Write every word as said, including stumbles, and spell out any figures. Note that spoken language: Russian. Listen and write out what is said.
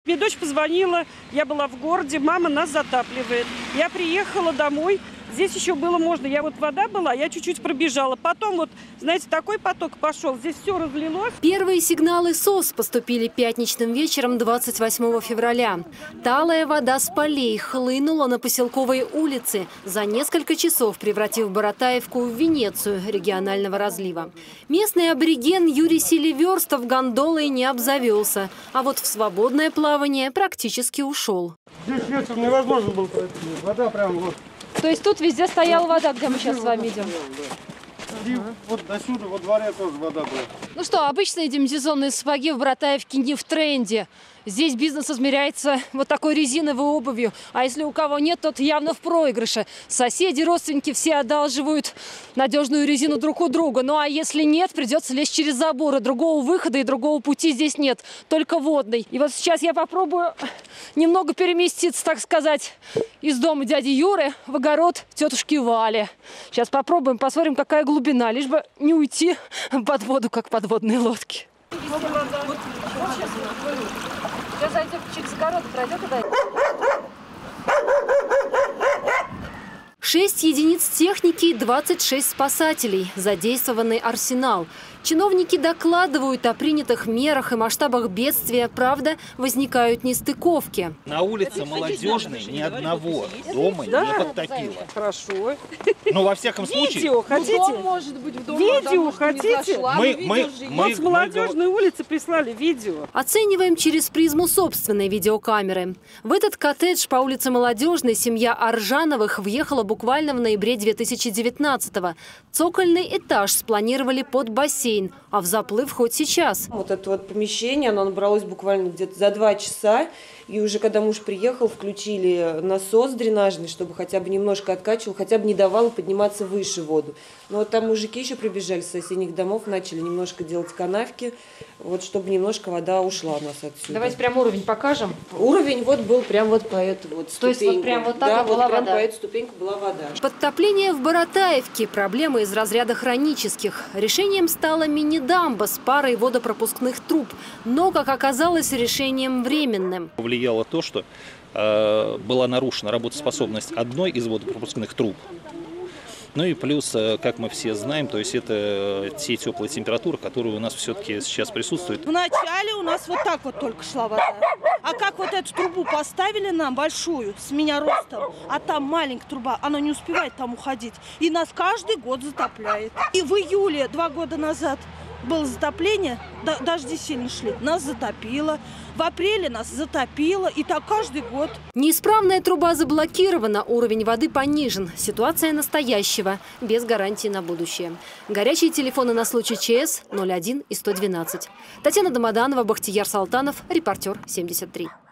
Мне дочь позвонила, я была в городе, мама нас затапливает. Я приехала домой, здесь еще было можно, я вот вода была, я чуть-чуть пробежала. Потом вот, знаете, такой поток пошел, здесь все разлилось. Первые сигналы СОС поступили пятничным вечером двадцать восьмого февраля. Талая вода с полей хлынула на поселковые улицы, за несколько часов превратив Баратаевку в Венецию регионального разлива. Местный абориген Юрий Селиверстов гондолой не обзавелся, а вот в свободное плавание практически ушел. Здесь вечером невозможно было пройти, вода прям вот. То есть тут везде стояла вода, где мы сейчас с вами идем? И вот до сюда, во дворе тоже вода была. Ну что, обычные демисезонные сапоги в Баратаевке не в тренде. Здесь бизнес измеряется вот такой резиновой обувью. А если у кого нет, тот явно в проигрыше. Соседи, родственники все одалживают надежную резину друг у друга. Ну а если нет, придется лезть через заборы. Другого выхода и другого пути здесь нет. Только водный. И вот сейчас я попробую немного переместиться, так сказать, из дома дяди Юры в огород тетушки Вали. Сейчас попробуем, посмотрим, какая глубина. Лишь бы не уйти под воду, как подводные лодки. Сейчас зайдет через огород, пройдет и дойдет. Шесть единиц техники и двадцать шесть спасателей. Задействованный арсенал. Чиновники докладывают о принятых мерах и масштабах бедствия. Правда, возникают нестыковки. На улице Молодежной ни одного дома да? не подтопило. Хорошо. Ну, во всяком случае... Видео хотите? Ну, дом, может быть, в дом, видео да, хотите? Мы, мы, мы, вот с Молодежной улицы прислали видео. Оцениваем через призму собственной видеокамеры. В этот коттедж по улице Молодежной семья Аржановых въехала буквально в ноябре две тысячи девятнадцатого. Цокольный этаж спланировали под бассейн. А в заплыв хоть сейчас. Вот это вот помещение, оно набралось буквально где-то за два часа. И уже когда муж приехал, включили насос дренажный, чтобы хотя бы немножко откачивал, хотя бы не давало подниматься выше воду. Но вот там мужики еще прибежали с соседних домов, начали немножко делать канавки, вот чтобы немножко вода ушла у нас отсюда. Давайте прям уровень покажем. Уровень вот был прям вот по эту вот ступеньку. То есть вот прям вот так да, вот была вот прям вода? по эту ступеньку была вода. Подтопление в Баратаевке – проблема из разряда хронических. Решением стала мини-дамба с парой водопропускных труб. Но, как оказалось, решением временным. Повлияло то, что э, была нарушена работоспособность одной из водопропускных труб. Ну и плюс, как мы все знаем, то есть это те теплые температуры, которые у нас все-таки сейчас присутствуют. Вначале у нас вот так вот только шла вода. А как вот эту трубу поставили нам, большую, с меня ростом, а там маленькая труба, она не успевает там уходить. И нас каждый год затопляет. И в июле два года назад было затопление, дожди сильно шли, нас затопило. В апреле нас затопило, и так каждый год. Неисправная труба заблокирована, уровень воды понижен. Ситуация настоящего, без гарантии на будущее. Горячие телефоны на случай ЧС ноль один и сто двенадцать. Татьяна Домоданова, Бахтияр Салтанов, репортер семьдесят три.